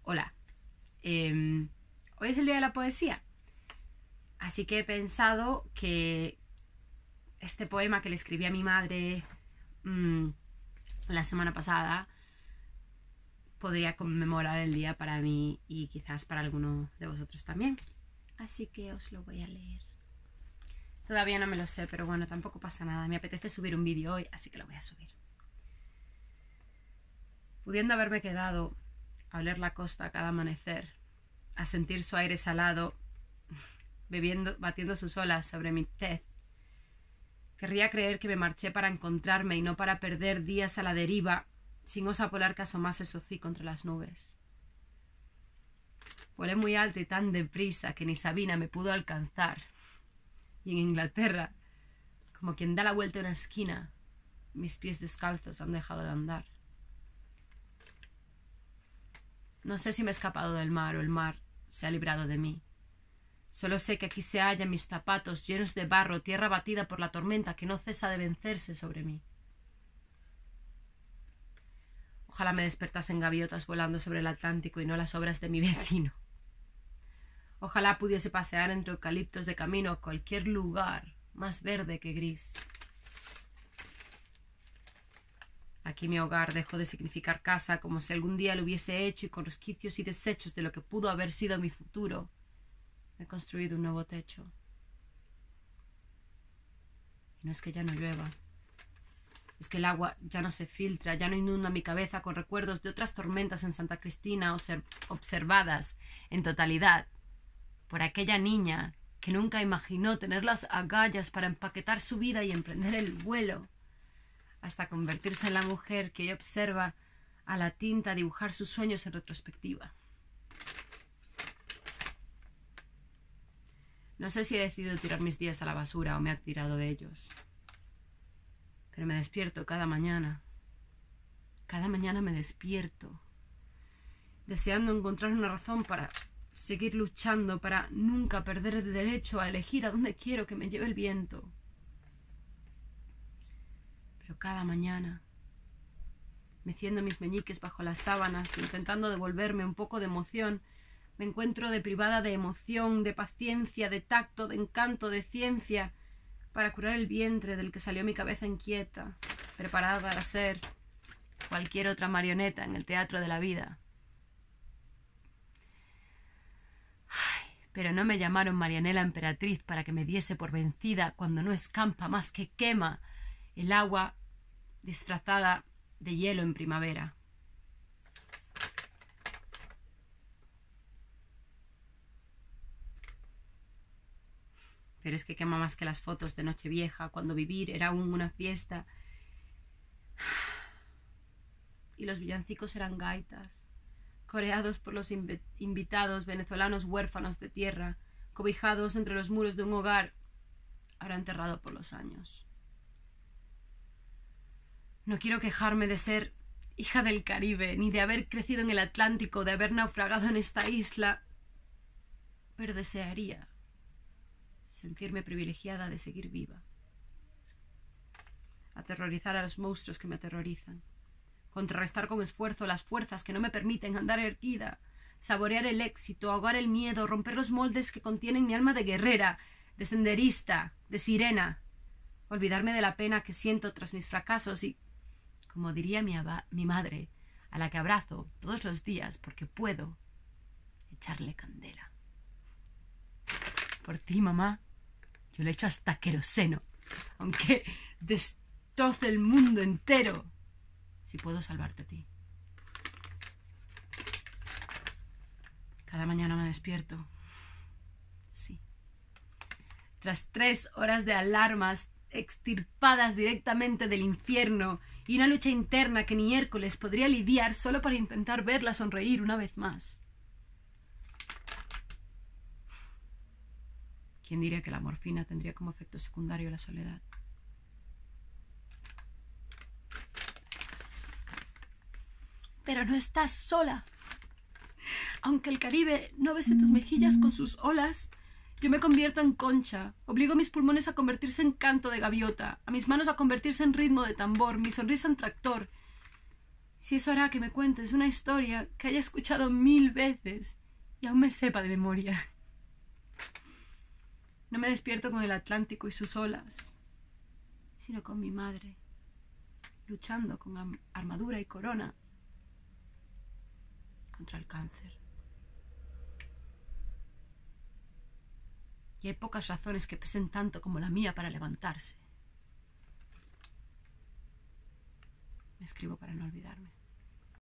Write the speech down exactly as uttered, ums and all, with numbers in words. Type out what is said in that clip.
Hola, eh, hoy es el día de la poesía, así que he pensado que este poema que le escribí a mi madre mmm, la semana pasada podría conmemorar el día para mí y quizás para alguno de vosotros también. Así que os lo voy a leer. Todavía no me lo sé, pero bueno, tampoco pasa nada. Me apetece subir un vídeo hoy, así que lo voy a subir. Pudiendo haberme quedado a oler la costa a cada amanecer, a sentir su aire salado, bebiendo, batiendo sus olas sobre mi tez, querría creer que me marché para encontrarme y no para perder días a la deriva, sin osa polar que asomase su hocico entre las nubes. Volé muy alto y tan deprisa que ni Sabina me pudo alcanzar. Y en Inglaterra, como quien da la vuelta a una esquina, mis pies descalzos han dejado de andar. No sé si me he escapado del mar o el mar se ha librado de mí. Solo sé que aquí se hallan mis zapatos llenos de barro, tierra batida por la tormenta que no cesa de vencerse sobre mí. Ojalá me despertasen gaviotas volando sobre el Atlántico y no las obras de mi vecino. Ojalá pudiese pasear entre eucaliptos de camino a cualquier lugar más verde que gris. Aquí mi hogar dejó de significar casa, como si algún día lo hubiese hecho, y con resquicios y desechos de lo que pudo haber sido mi futuro, he construido un nuevo techo. Y no es que ya no llueva. Es que el agua ya no se filtra, ya no inunda mi cabeza con recuerdos de otras tormentas en Santa Cristina observadas en totalidad por aquella niña que nunca imaginó tener las agallas para empaquetar su vida y emprender el vuelo, hasta convertirse en la mujer que hoy observa a la tinta dibujar sus sueños en retrospectiva. No sé si he decidido tirar mis días a la basura o me he tirado de ellos, pero me despierto cada mañana. Cada mañana me despierto, deseando encontrar una razón para seguir luchando, para nunca perder el derecho a elegir a dónde quiero que me lleve el viento. Pero cada mañana, meciendo mis meñiques bajo las sábanas, intentando devolverme un poco de emoción, me encuentro deprivada de emoción, de paciencia, de tacto, de encanto, de ciencia, para curar el vientre del que salió mi cabeza inquieta, preparada para ser cualquier otra marioneta en el teatro de la vida. Ay, pero no me llamaron Marianela Emperatriz para que me diese por vencida cuando no escampa más que quema el agua disfrazada de hielo en primavera. Pero es que quema más que las fotos de Nochevieja, cuando vivir era aún una fiesta. Y los villancicos eran gaitas, coreados por los inv invitados venezolanos huérfanos de tierra, cobijados entre los muros de un hogar ahora enterrado por los años. No quiero quejarme de ser hija del Caribe, ni de haber crecido en el Atlántico, de haber naufragado en esta isla, pero desearía sentirme privilegiada de seguir viva. Aterrorizar a los monstruos que me aterrorizan. Contrarrestar con esfuerzo las fuerzas que no me permiten andar erguida. Saborear el éxito, ahogar el miedo, romper los moldes que contienen mi alma de guerrera, de senderista, de sirena. Olvidarme de la pena que siento tras mis fracasos y, como diría mi, mi madre, a la que abrazo todos los días porque puedo, echarle candela. Por ti, mamá, yo le echo hasta queroseno, aunque destroce el mundo entero, si puedo salvarte a ti. Cada mañana me despierto. Sí. Tras tres horas de alarmas extirpadas directamente del infierno y una lucha interna que ni Hércules podría lidiar solo para intentar verla sonreír una vez más. ¿Quién diría que la morfina tendría como efecto secundario la soledad? Pero no estás sola. Aunque el Caribe no bese tus mejillas con sus olas, yo me convierto en concha, obligo a mis pulmones a convertirse en canto de gaviota, a mis manos a convertirse en ritmo de tambor, mi sonrisa en tractor. Si es hora que me cuentes una historia que haya escuchado mil veces y aún me sepa de memoria. No me despierto con el Atlántico y sus olas, sino con mi madre, luchando con armadura y corona contra el cáncer. Y hay pocas razones que pesen tanto como la mía para levantarse. Me escribo para no olvidarme.